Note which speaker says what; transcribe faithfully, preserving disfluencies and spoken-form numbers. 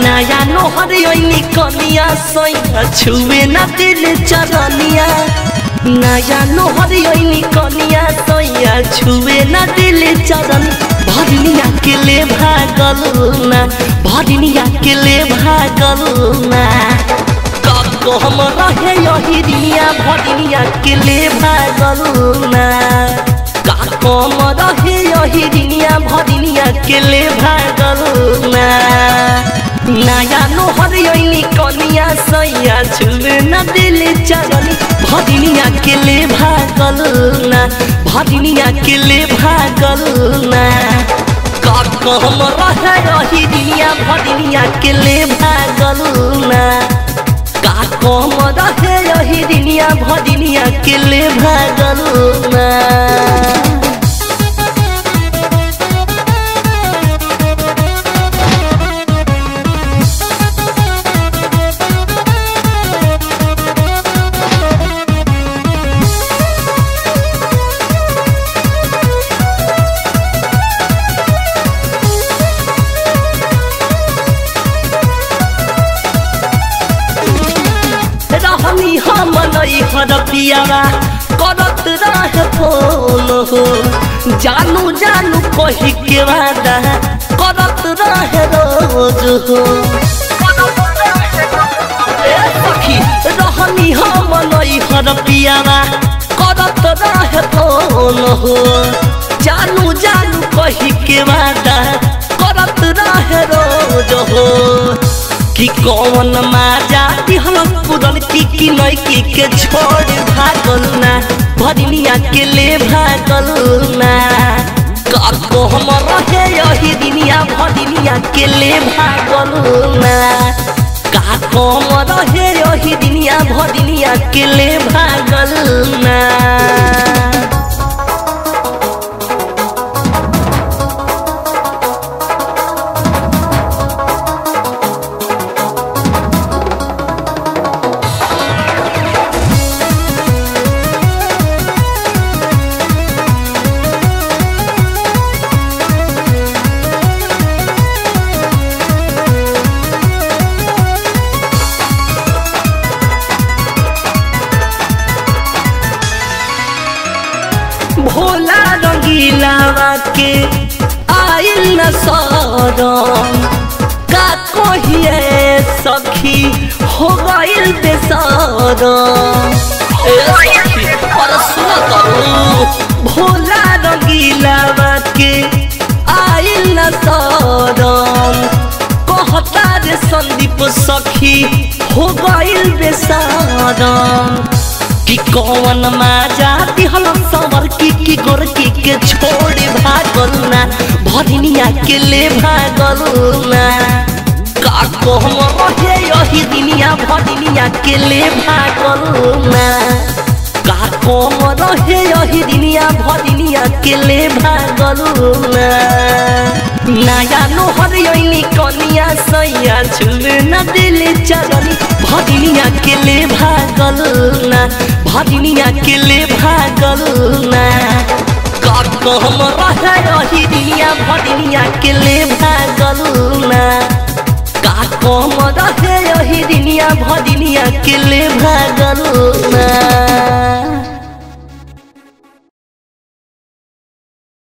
Speaker 1: नया नोहर ओइनी कनिया सैया छुए ना दिल चरनिया नया नोहर ओइनी कनिया सैया छुए ना दिल चरन भरनिया के ले भागल ना भरनिया के ले भागल ना कब हम रहे यही दुनिया भरनिया के ले भागल ना कम रहे यही दुनिया भरनिया के ले भागल ना नया नोहर ओइनी कनिया सैया छुए ना दिल चरनी भरनिया के ले भागल ना भरनिया के ले भागल ना कम रहे यही दुनिया भरनिया के ले भागल ना कम रहे यही दुनिया भरनिया के ले भागल ना रहनी हम नहीं हर पियावा करत रहे फोन हो जानू जानू कही के वादा करत रहे रोज हो सखी रहनी हम नहीं हर पियावा करत रहे फोन हो जानू जानू कही के वादा करत रहे रोज हो कि कौन माजा दिहल पुरन की की लड़की के छोड़ भागल ना भरनिया के ले भागल ना कब हम रहे यही दुनिया भरनिया के ले भागल ना कब रहे यही दुनिया भरनिया के ले भागल ना भोला रंगीलावा के आइल न सरम का कहिए सखी हो गइल बेसरम भोला रंगीलावा के आइल न सरम कहता रे संदीप सखी हो गइल बेसरम कि कौन माजा दिहल सवर की की गोरकी के छोड़ भागल ना भरनिया के ले भागल ना काको हम रहे यही दुनिया भरनिया के ले भागल ना काको हम रहे यही दुनिया भरनिया के ले भागल ना नया नोहर ओइनी कनिया सैया छुए ना दिल चरनी भरनिया के ले भागल ना भरनिया के ले भागल ना कम रहे यही दुनिया भरनिया के ले भागल ना कम रहे यही दुनिया भरनिया के ले भागल